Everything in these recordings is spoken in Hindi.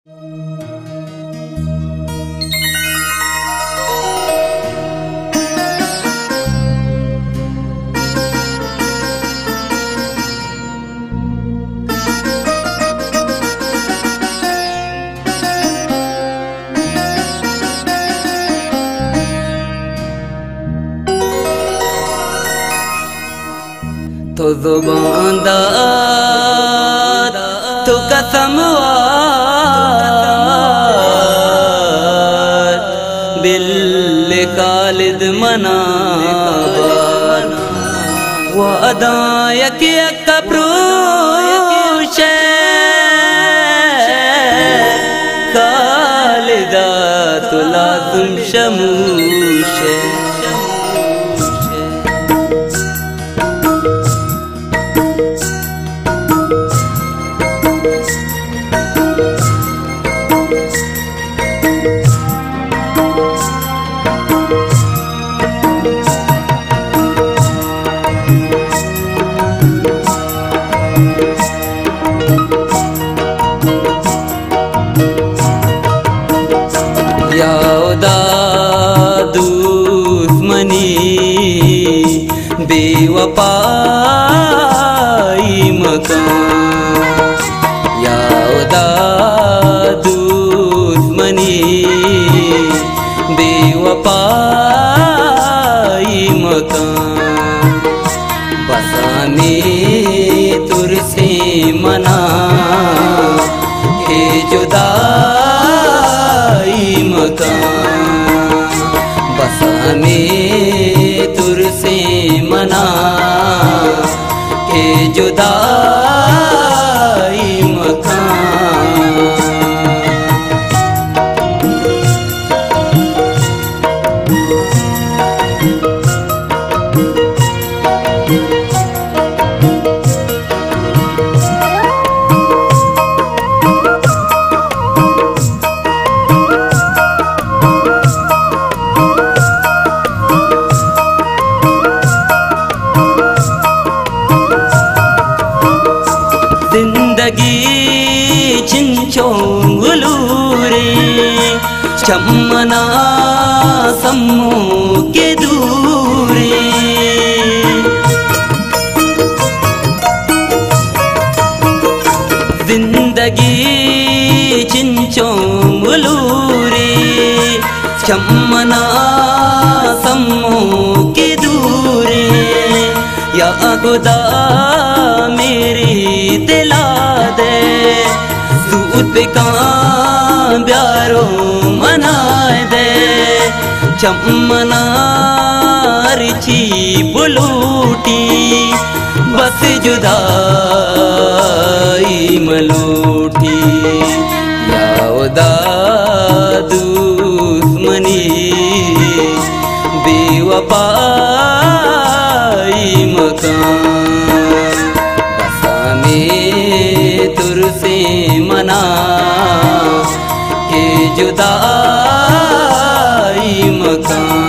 तो ज़ुबान दाद तो कसम बिल खालिद मना वादा यकी कब्रूश खालिदा तुला तुम शमूश दुश्मनी बेवफाई मकान यादा दुश्मनी बेवफाई मकान बसाने तुरसे मना के जुदाई मकान बसाने तुरसे मना के जुदाई मकान जिंदगी छिंचोंगलूरे चमना सम्मो के दूरे जिंदगी छिंचोंगलूरे चमना सम्मो के दूरे या खुदा मेरी दिला दे सूत का प्यारो मनाए दे चमना रिची बुलूटी बस जुदाई मलूटी यादा दुश्मनी बेवफाई मकान बसाने तुरसे मना के जुदाई मकान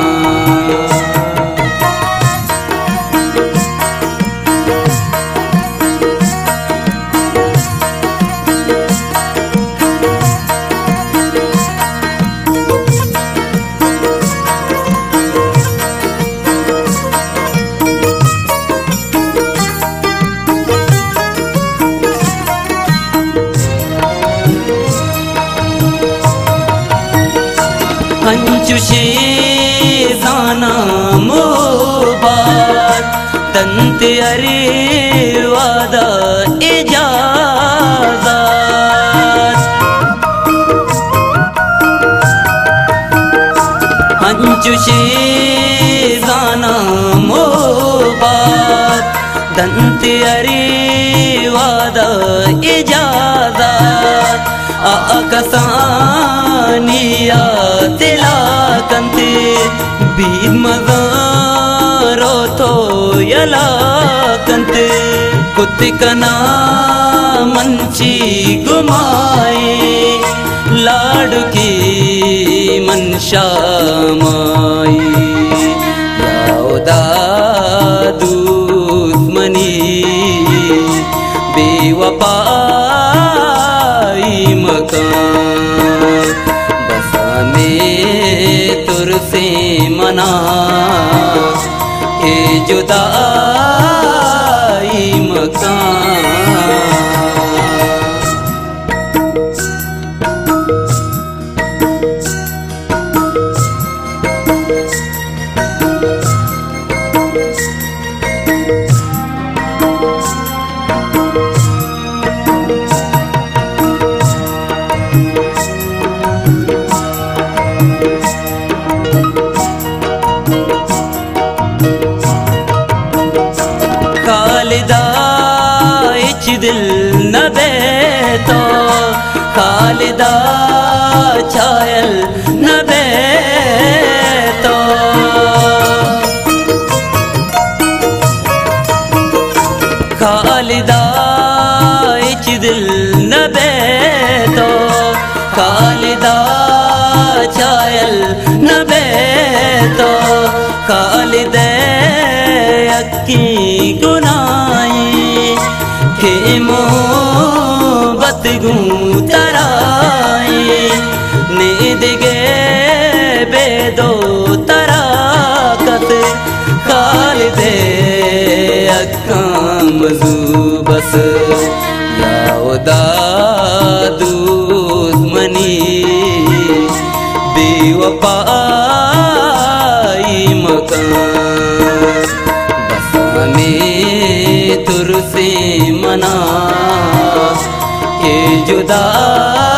अंचुशे जाना मोबाद तंते अरे वादा इजाज़त अंचुशे जाना मोबाद तंते अरे वादा इजाज़त आकसानिया तिला कंते बीद मज़ारो तो यला कंते कुतिकना मंची गुमाए लाडकी मनशा माई यादा दुश्मनी बेवफाई मकान जुदाई मकान। खालिदा इच दिल न बेतो, खालिदा छायल न बेतो। खालिदा इच दिल न बेतो, खालिदा छायल न बेतो। खालिदे अक्की गुनाई के मोहब्बत गूं तराई। नींद गे बेदो तराकत खालिदे अक्कां मजूबस। या उदा दुश्मनी बेवफाई मकान। में तुरसे मना के जुदा